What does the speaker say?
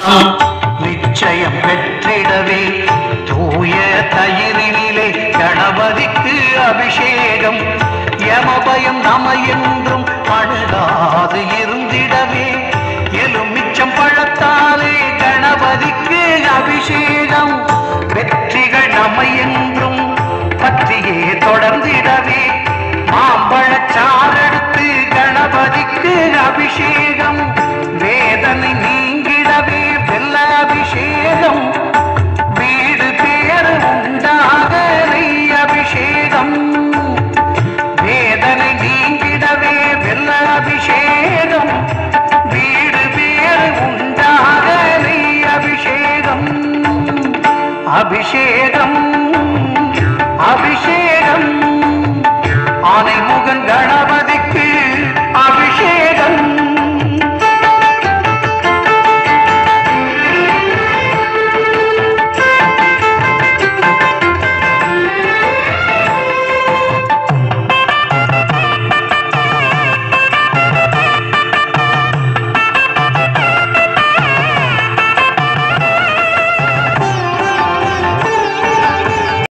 நிச்சயம் பெற்றிடவே தூய தயிரினிலே கணபதிக்கு அபிஷேகம் யமபயம் நம என்றும் அணுகாது இருந்திடவே எலுமிச்சம் பழத்தாலே கணபதிக்கு அபிஷேகம் வெற்றிகள் நம்மை என்றும் பற்றியே தொடர்ந்திடவே மாம்பழச்சாரெடுத்து கணபதிக்கு அபிஷேகம் வேதனை நீங்கிடவே வெல்ல அபிஷேகம் வீடு பேர் உண்டாக நெய் அபிஷேகம் வேதனை நீங்கிடவே வெல்ல அபிஷேகம் வீடு பேர் உண்டாக நெய் அபிஷேகம் அபிஷேகம் அபிஷேகம் ஆனை முகன் கணபதி